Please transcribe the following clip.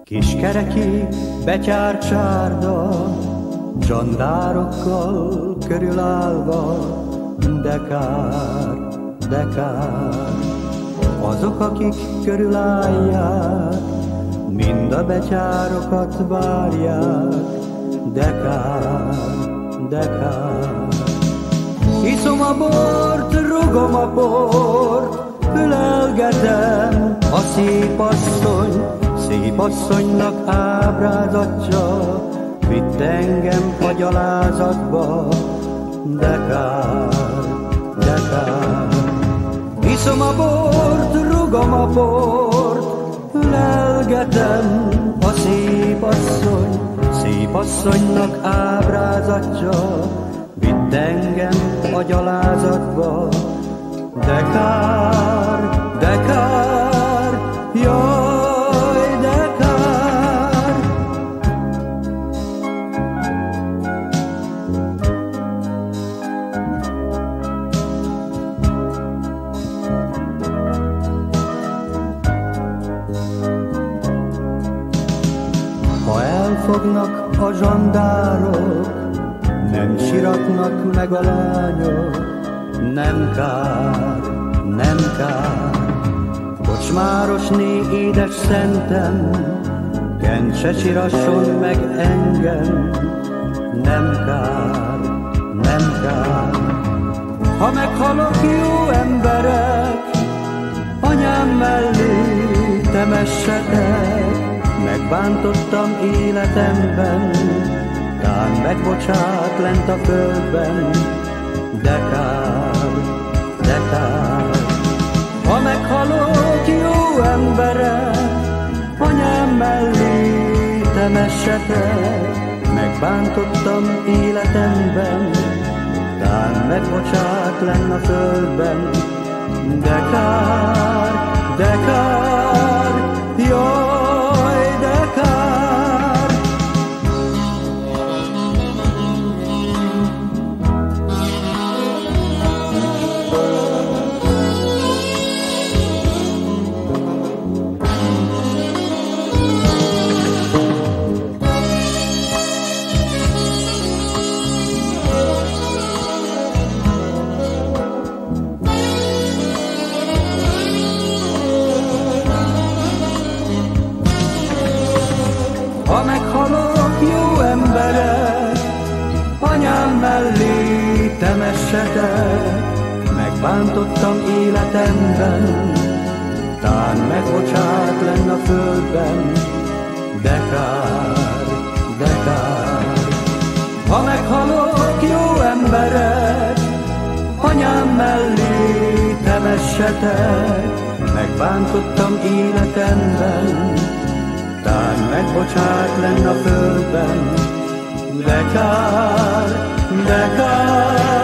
Kiskereki betyárt csárda, zsandárokkal körülállva, de kár, de kár. Azok, akik körülállják, mind a betyárokat várják, de kár, de kár. Iszom a bort, rugom a bort, ölelgetem a szép asszonynak ábrázatja, vitt engem a gyalázatba, de kár, de kár. Iszom a bort, rugom a bort, ölelgetem a szép asszonynak ábrázatja, vitt engem a gyalázatba, de kár, de kár, jaj, de kár. Ha elfognak a zsandárok, nem siratnak meg a lányok, nem kár, nem kár. Kocsmárosné, édes szentem, Kent se sirasson meg engem, nem kár, nem kár. Ha meghalok, jó emberek, anyám mellé temessetek, megbántottam életemben, tán megbocsát lent a földben, de kár, de kár. Ha meghalok, jó emberek, anyám mellé temessetek, megbántottam életemben, tán megbocsát lenn a földben, de kár, de kár, jaj, de kár. Ha meghalok, jó emberek, anyám mellé temessetek, megbántottam életemben, tán megbocsát lenn a földben, de kár, de kár. Ha meghalok, jó emberek, anyám mellé temessetek, megbántottam életemben, tán megbocsát lenn a földben, de kár, de kár.